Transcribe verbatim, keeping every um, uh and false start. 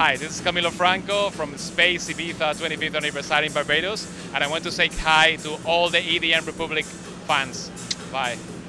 Hi, this is Camilo Franco from Space Ibiza twenty-fifth anniversary in Barbados, and I want to say hi to all the E D M Republic fans. Bye.